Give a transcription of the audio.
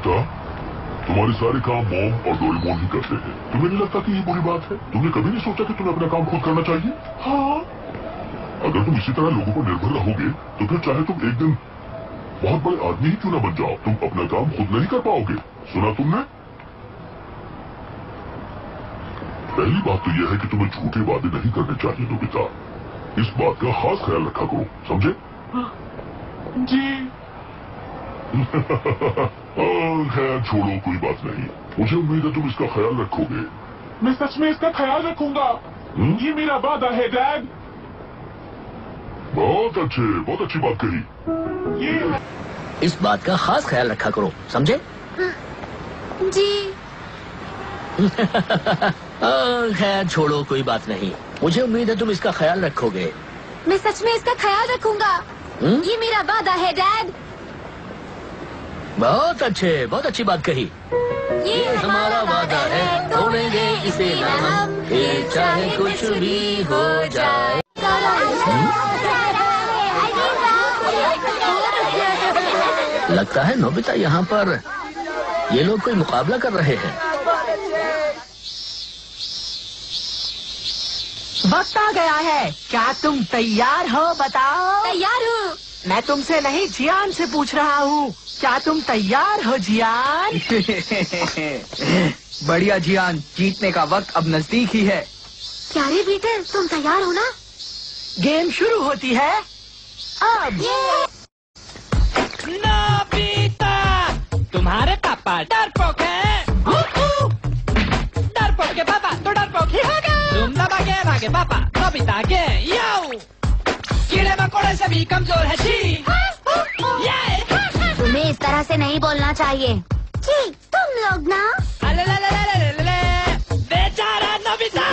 Nobita, तुम्हारे सारे काम मॉम और डोरेमोन ही करते हैं। तुम्हें नहीं लगता कि ये बुरी बात है? तुमने कभी नहीं सोचा कि तुम्हें अपना काम खुद करना चाहिए? हाँ, अगर तुम इसी तरह लोगों पर निर्भर रहोगे तो फिर चाहे तुम एक दिन बहुत बड़े आदमी ही क्यों ना बन जाओ, तुम अपना काम खुद नहीं कर पाओगे। सुना तुमने? पहली बात तो यह है कि तुम्हें झूठे वादे नहीं करने चाहिए नोबिता। इस बात का खास ख्याल रखा करो, समझे? जी। खैर छोड़ो, कोई बात नहीं। मुझे उम्मीद है तुम इसका ख्याल रखोगे। मैं सच में इसका ख्याल रखूंगा। ये मेरा वादा है डैड। बहुत अच्छी बात कही। ये इस बात का खास ख्याल रखा करो, समझे? जी। खैर छोड़ो, कोई बात नहीं। मुझे उम्मीद है तुम इसका ख्याल रखोगे। मैं सच में इसका ख्याल रखूंगा। ये मेरा वादा है डैड। बहुत अच्छी बात कही। ये हमारा वादा है, तोड़ेंगे इसे ना हम, फिर चाहे कुछ भी हो जाए। लगता है नोबिता, यहाँ पर ये लोग कोई मुकाबला कर रहे हैं। वक्त आ गया है। क्या तुम तैयार हो? बताओ। तैयार हूँ। मैं तुमसे नहीं, जियान से पूछ रहा हूँ। क्या तुम तैयार हो जियान? बढ़िया जियान, जीतने का वक्त अब नजदीक ही है। क्या रे पीटर, तुम तैयार हो ना? गेम शुरू होती है अब। नोबिता, तुम्हारे पापा डरपोक है। डरपोक के पापा तो डरपोक ही होगा। तुम ना भागे पापा, नोबिता के यो। कीड़े मकोड़े से भी कमजोर है जी। तुम्हें इस तरह से नहीं बोलना चाहिए जी। तुम लोग ना बेचारा नोबिता।